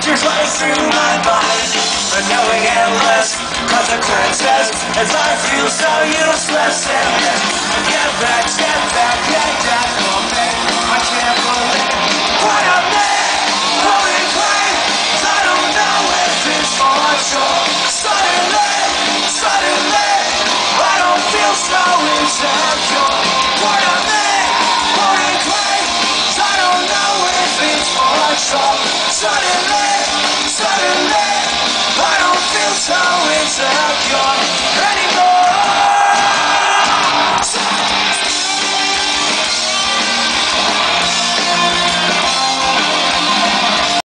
Just running through my body, but knowing endless consequences as I feel so useless in this. Get back, get back for me. I can't believe what I've made. Holding claim, I don't know if it's for sure. Suddenly, I don't feel so insecure. What I've made, holding claim, I don't know if it's for sure. Suddenly